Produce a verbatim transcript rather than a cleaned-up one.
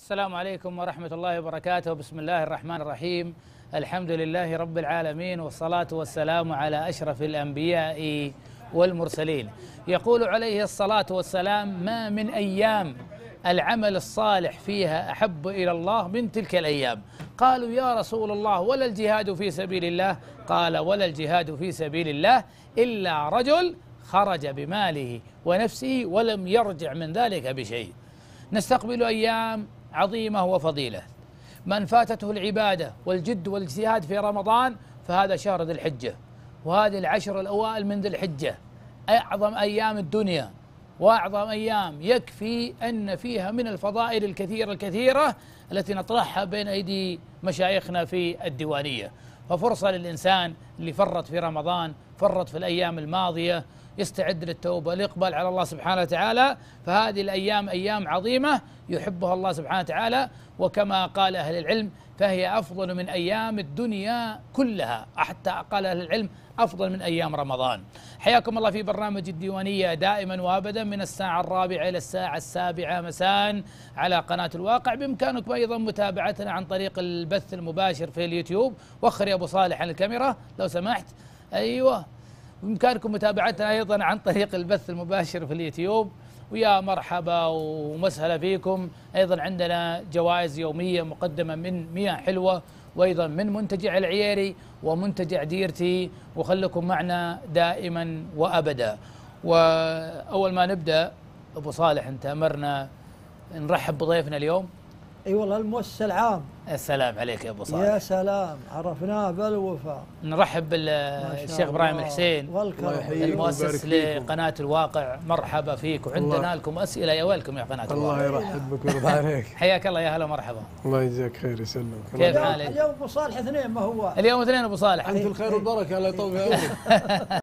السلام عليكم ورحمة الله وبركاته. بسم الله الرحمن الرحيم. الحمد لله رب العالمين، والصلاة والسلام على أشرف الأنبياء والمرسلين. يقول عليه الصلاة والسلام: ما من أيام العمل الصالح فيها أحب إلى الله من تلك الأيام. قالوا: يا رسول الله، ولا الجهاد في سبيل الله؟ قال: ولا الجهاد في سبيل الله إلا رجل خرج بماله ونفسه ولم يرجع من ذلك بشيء. نستقبل أيام عظيمة وفضيلة. من فاتته العبادة والجد والاجتهاد في رمضان فهذا شهر ذي الحجة، وهذه العشر الأوائل من ذي الحجة أعظم أيام الدنيا وأعظم أيام، يكفي أن فيها من الفضائل الكثيرة الكثيرة التي نطرحها بين أيدي مشايخنا في الديوانية. ففرصة للإنسان اللي فرط في رمضان، فرط في الأيام الماضية، يستعد للتوبة، الإقبال على الله سبحانه وتعالى. فهذه الأيام أيام عظيمة يحبها الله سبحانه وتعالى، وكما قال أهل العلم فهي أفضل من أيام الدنيا كلها، حتى قال أهل العلم أفضل من أيام رمضان. حياكم الله في برنامج الديوانية دائما وأبدا من الساعة الرابعة إلى الساعة السابعة مساء على قناة الواقع. بإمكانكم أيضا متابعتنا عن طريق البث المباشر في اليوتيوب. وخر يا أبو صالح عن الكاميرا لو سمحت. أيوة، بإمكانكم متابعتنا أيضا عن طريق البث المباشر في اليوتيوب. ويا مرحبا ومسهلا فيكم. أيضا عندنا جوائز يومية مقدمة من مياه حلوة، وأيضا من منتجع العييري ومنتجع ديرتي، وخلكم معنا دائما وأبدا. وأول ما نبدأ أبو صالح، أنت أمرنا نرحب بضيفنا اليوم. اي والله، المؤسس العام. السلام عليك يا ابو صالح. يا سلام، عرفناه بالوفاء. نرحب بالشيخ ابراهيم الحسين المؤسس لقناه الواقع. مرحبا فيك، وعندنا لكم اسئله يا ويلكم يا قناه الواقع. الله يرحب بك ويرضى عليك. حياك الله، يا هلا مرحبا. الله يجزاك خير يسلمك. كيف حالك؟ اليوم ابو صالح اثنين، ما هو اليوم اثنين ابو صالح. انت الخير والبركه، الله يطول في عمرك.